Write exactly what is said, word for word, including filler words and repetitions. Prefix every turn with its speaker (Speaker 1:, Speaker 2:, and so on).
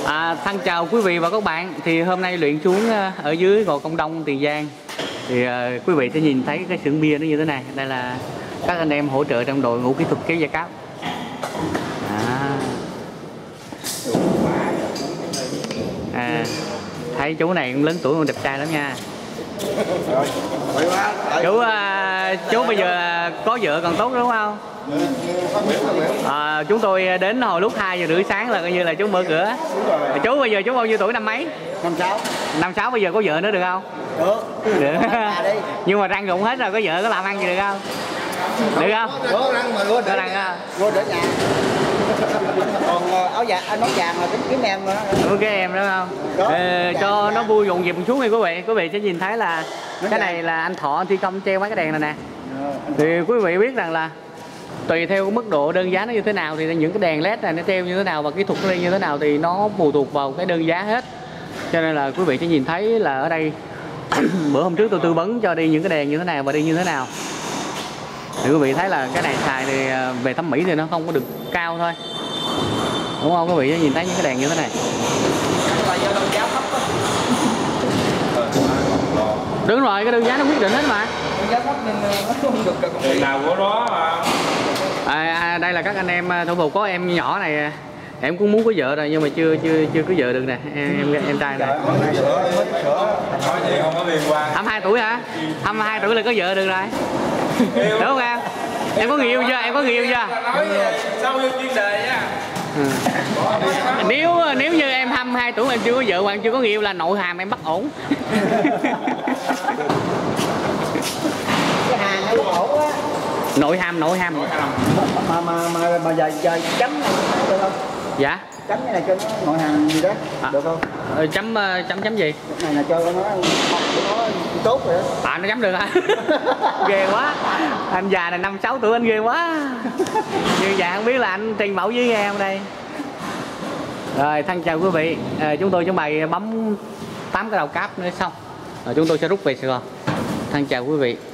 Speaker 1: À, thân chào quý vị và các bạn. Thì hôm nay luyện xuống ở dưới Gò Công Đông, Tiền Giang. Thì uh, quý vị sẽ nhìn thấy cái xưởng bia nó như thế này. Đây là các anh em hỗ trợ trong đội ngũ kỹ thuật kéo da cáp. À. À, thấy chú này cũng lớn tuổi còn đẹp trai lắm nha. Chú uh, chú bây giờ có vợ còn tốt đúng không? À, chúng tôi đến hồi lúc hai giờ rưỡi sáng là coi như là chú mở cửa. Chú bây giờ chú bao nhiêu tuổi, năm mấy?
Speaker 2: Năm sáu.
Speaker 1: Năm sáu bây giờ có vợ nữa được không?
Speaker 2: Được.
Speaker 1: Được. Nhưng mà răng rụng hết rồi, có vợ có làm ăn gì được không? Được không?
Speaker 2: Có răng mà luôn.
Speaker 1: Có răng không?
Speaker 2: Luôn ở nhà. Còn áo vàng, anh áo vàng là tính kiếm em nữa.
Speaker 1: Đúng cái em đó không?
Speaker 2: Đó,
Speaker 1: Ê, cho nó vui rộn dịp một chút đi quý vị. Quý vị sẽ nhìn thấy là cái này là anh Thọ thi công treo mấy cái đèn này nè. Thì quý vị biết rằng là tùy theo mức độ đơn giá nó như thế nào thì những cái đèn led này nó treo như thế nào và kỹ thuật nó lên như thế nào thì nó phụ thuộc vào cái đơn giá hết. Cho nên là quý vị sẽ nhìn thấy là ở đây bữa hôm trước tôi tư vấn cho đi những cái đèn như thế nào và đi như thế nào. Thì quý vị thấy là cái này xài thì về thẩm mỹ thì nó không có được cao thôi, đúng không? Quý vị sẽ nhìn thấy những cái đèn như thế này. Đúng rồi, cái đơn giá nó quyết định hết mà.
Speaker 3: Đèn nào của nó mà.
Speaker 1: À, à, đây là các anh em thủ phục, có em nhỏ này em cũng muốn có vợ rồi nhưng mà chưa chưa chưa có vợ được nè, em em, em trai này.
Speaker 3: Nói gì không có liên quan.
Speaker 1: hai mươi hai tuổi hả? hai mươi hai tuổi là có vợ được rồi. Đúng không em? Em có người yêu chưa? Em có người yêu chưa?
Speaker 3: Nói sau yêu chuyên đề nha.
Speaker 1: Ừ. Nếu nếu như em hai mươi hai tuổi mà em chưa có vợ hoặc em chưa có người yêu là nội hàm em bất ổn.
Speaker 2: Cái hàng nó bất ổn á.
Speaker 1: Nội hàm, nội hàm.
Speaker 2: Mà mà mà mà giờ giờ chấm này được không?
Speaker 1: Dạ.
Speaker 2: Chấm cái này cho nó nội hàng gì đó,
Speaker 1: À.
Speaker 2: được không?
Speaker 1: Ờ, chấm chấm chấm gì?
Speaker 2: Cái này là cho nó nó tốt rồi đó.
Speaker 1: À, nó chấm được hả? Ghê quá. Anh già này năm sáu tuổi anh ghê quá. Như vậy không biết là anh trình mẫu với em đây. Rồi, thân chào quý vị. À, chúng tôi chuẩn bị bấm tám cái đầu cáp nữa xong. Rồi chúng tôi sẽ rút về Sài Gòn. Thân chào quý vị.